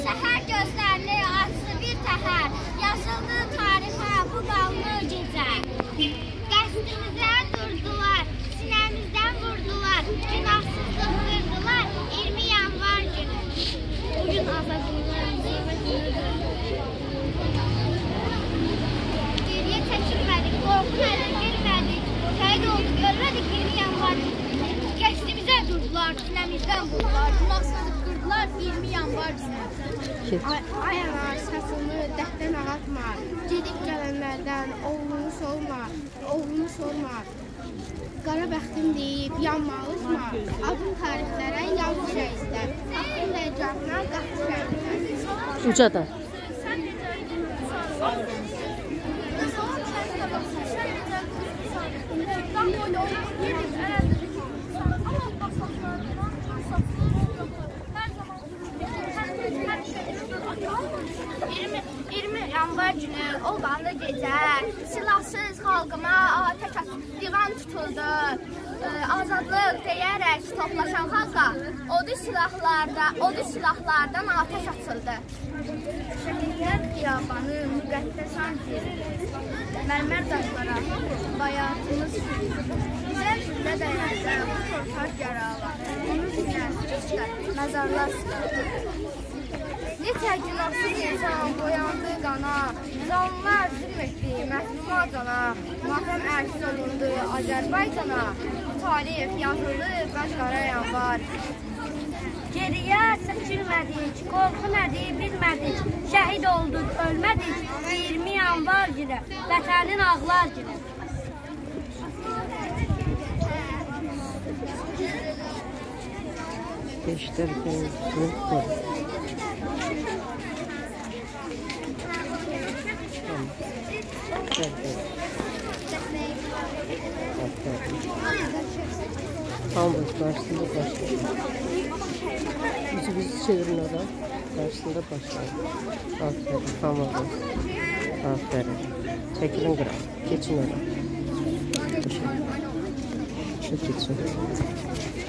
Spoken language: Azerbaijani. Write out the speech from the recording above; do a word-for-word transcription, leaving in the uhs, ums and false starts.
Səhər gözlərini açdı bir təhər, yazıldı tarixə bu qanlı gecə. Qəsdimizə durdular, sinəmizdən vurdular, günahsızlıq qırdılar, iyirmi yanvar günü. Bugün azadlığımızı geriyə çəkilmədik, qorxunadık, girmədik, şəhid olduk, ölmədik iyirmi yanvar günü. Qəsdimizə durdular, sinəmizdən vurdular, günahsızlıq qırdılar, iyirmi yanvar günü. Ay, ay ana, səsini dəhtən ağatma, gedib gələnlərdən oğlunu sorma, oğlunu sorma. Qara bəxtim deyib, yanmalısma, adım tarixlərə yanlış rəislər, adım dəyəcəmlə qatı rəislər. Ucada. iyirmi yanvar günü, o qanlı gecə, silahsız xalqıma atəş açıb, divan tutuldu. Azadlıq deyərək toplaşan xalqa, odu silahlarda, odu silahlardan atəş açıldı. Şəhidlər xiyabanı, müqəddəs antir, mərmər daşlara, bayatımız bizə şübhə dəyərdə, bu torpaq yaralar, onun sinəsi məzarlar sıxıldı. Necə günahsız insan boyandı qana, canlılar zülm etdi məhduma cana, mahrəm ərsiz olundu Azərbaycana, tarix yazıldı qaşqara yanvar. Geriyə çəkilmədik, qorxu nədir bilmədik, şəhid olduq, ölmədik, iyirmi yanvar günü, vətənin ağlar günü. Geçlerken unutma. Tamam. Gel gel. Tamam bak karşısında başlayalım. Bizi bizi çevirin oradan. Karşısında başlayalım. Aferin tamam. Aferin. Çekilin kral. Geçin oradan. Şu geçin.